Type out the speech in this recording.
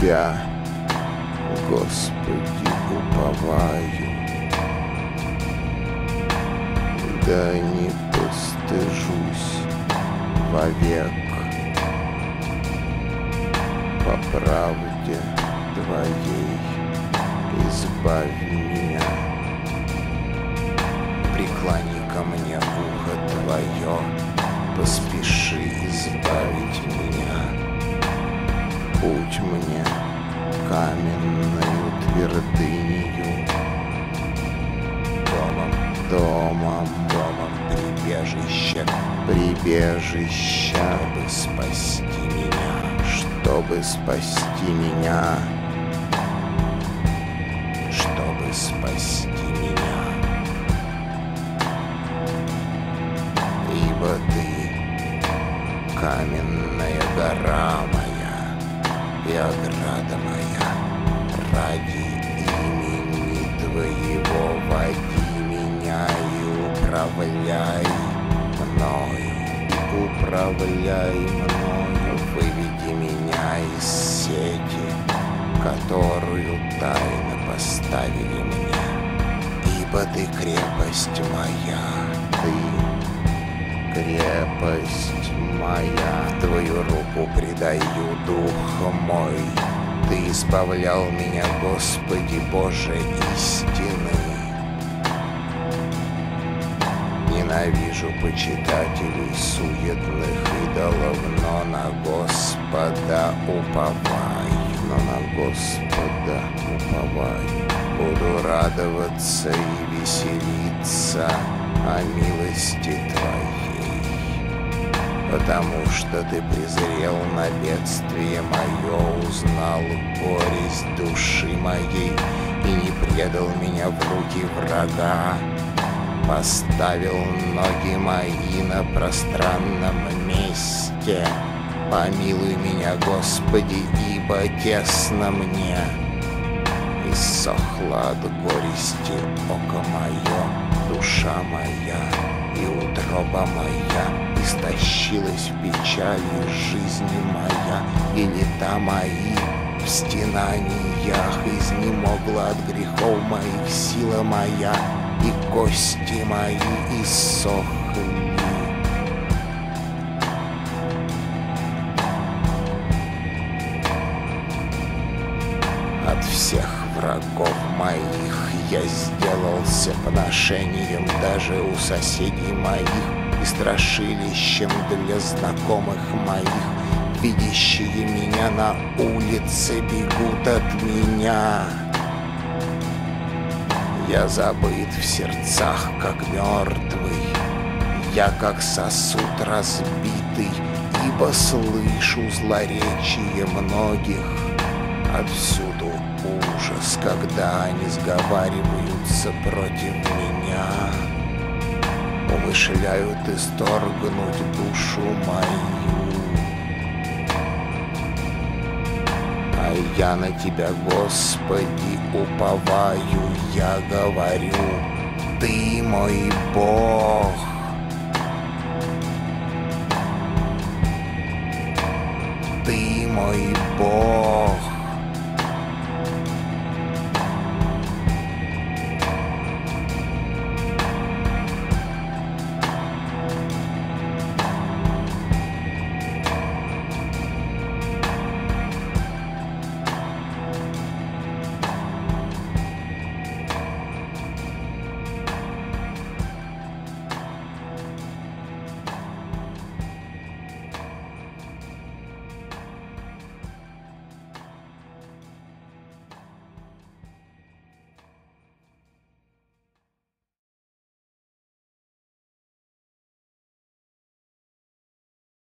Тебя, Господи, уповаю. Да не постыжусь вовек, по правде Твоей избавь меня. Преклони ко мне ухо Твое, поспеши избавить меня. Путь мне каменною твердынею, домом, прибежище, чтобы спасти меня, ибо Ты каменная гора моя и ограда моя. Ради имени Твоего води меня и управляй мною, выведи меня из сети, которую тайно поставили мне. Ибо Ты крепость моя, в Твою руку предаю дух мой. Ты избавлял меня, Господи Боже истины. Ненавижу почитателей суетных идолов, но на Господа уповаю. Буду радоваться и веселиться о милости Твоей, потому что Ты презрел на бедствие мое, узнал горесть души моей и не предал меня в руки врага. Поставил ноги мои на пространном месте. Помилуй меня, Господи, ибо тесно мне. Иссохла от горести око мое, душа моя и утроба моя. Истощилась в печали жизнь моя, и лета мои в стенаниях. Изнемогла от грехов моих сила моя, и кости мои иссохли. От всех врагов моих я сделался поношением даже у соседей моих и страшилищем для знакомых моих. Видящие меня на улице бегут от меня. Я забыт в сердцах, как мертвый, я как сосуд разбитый, ибо слышу злоречие многих. Отсюда ужас, когда они сговариваются против меня, умышляют исторгнуть душу мою. А я на Тебя, Господи, уповаю, я говорю, Ты мой Бог. Ты мой Бог.